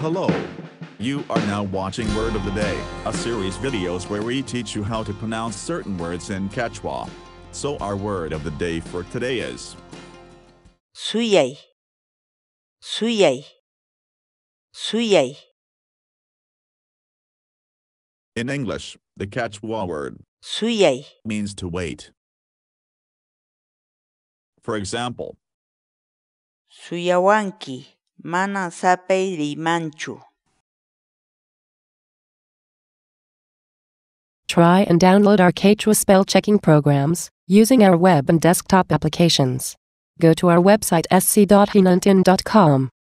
Hello. You are now watching Word of the Day, a series videos where we teach you how to pronounce certain words in Quechua. So our word of the day for today is suyay, suyay, suyay. in English. The Quechua word Suyay, means to wait. For example, suyawanki, mana sapay rimanchu. Try and download our Quechua spell checking programs using our web and desktop applications. Go to our website sc.hinantin.com.